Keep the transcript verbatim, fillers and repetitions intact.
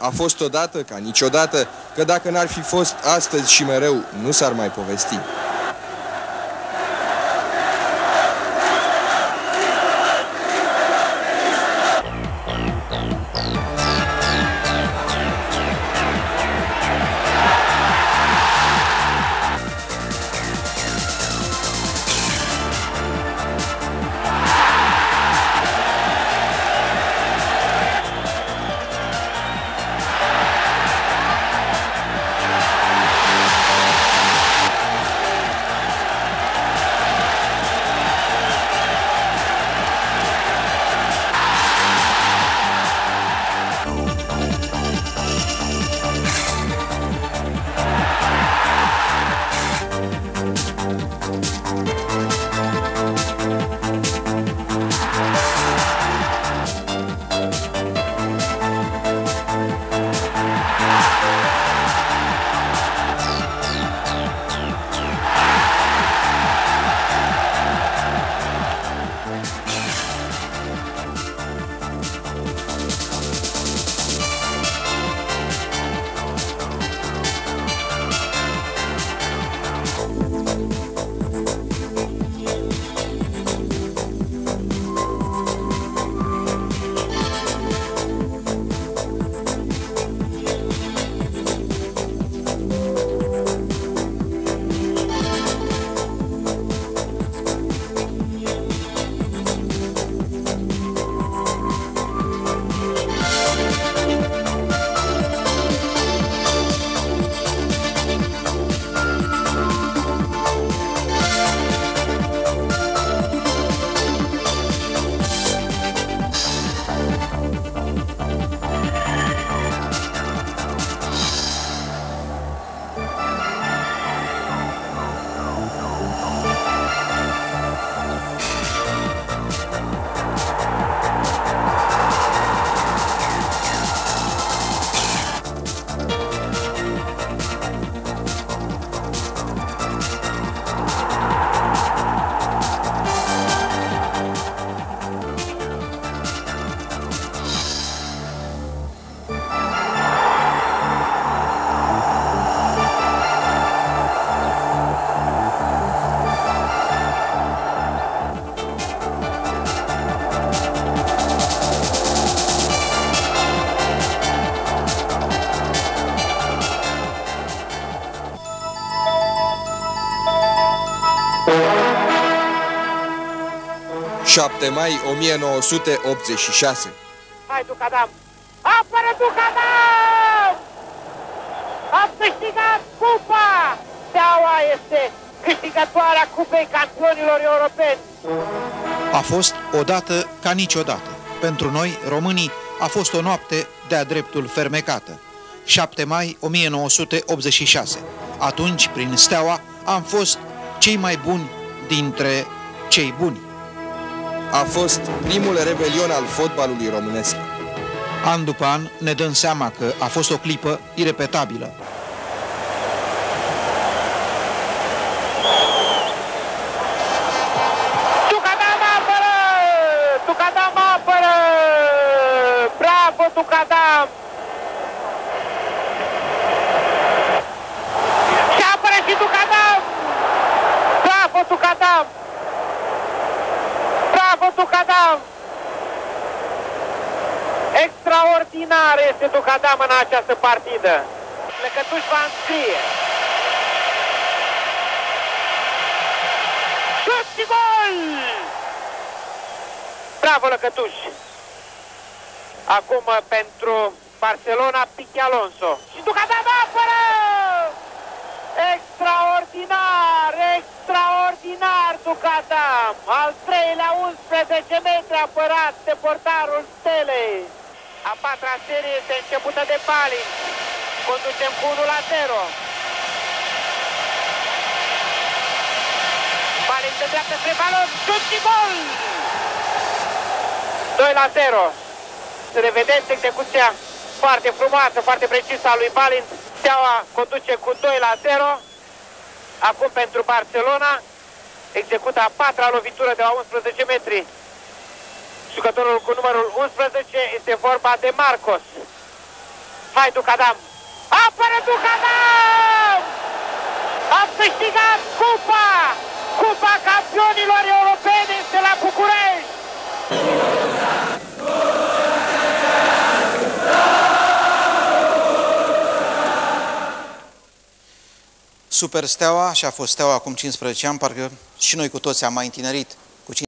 a fost odată ca niciodată, că dacă n-ar fi fost astăzi și mereu, nu s-ar mai povesti. șapte mai o mie nouă sute optzeci și șase. Hai, Ducadam! Apără, Ducadam! Am câștigat cupa! Steaua este câștigătoarea Cupei Campionilor Europeni. A fost odată ca niciodată. Pentru noi, românii, a fost o noapte de-a dreptul fermecată. șapte mai o mie nouă sute optzeci și șase. Atunci, prin Steaua, am fost cei mai buni dintre cei buni. A fost primul revelion al fotbalului românesc. An după an ne dăm seama că a fost o clipă irepetabilă. Ducadam apără! Ducadam apără! Bravo, Ducadam! Și apără și Ducadam! Bravo, Ducadam! Bravo, Ducadam! Extraordinar este Ducadam în această partidă. Lăcătuș va înscrie. Șut și gol! Bravo, Lăcătuș! Acum pentru Barcelona, Pichi Alonso. Și Ducadam apără! Extraordinar! Extraordinar, Ducadam! Al treilea unsprezece metri apărat de portarul Stelei. A patra serie este începută de Balin. Conducem cu unu la zero. Balin se dreaptă spre balon. Șut și gol! doi la zero. Să revedeți execuția foarte frumoasă, foarte precisă a lui Balin. Steaua conduce cu doi la zero. Acum pentru Barcelona execută a patra lovitură de la unsprezece metri. Jucătorul cu numărul unsprezece este vorba de Marcos. Hai, Ducadam! Apără Ducadam! Am câștigat cupa! Cupa campionilor europeni de la București! Super Steaua, și a fost Steaua acum cincisprezece ani, parcă și noi cu toți am mai întinerit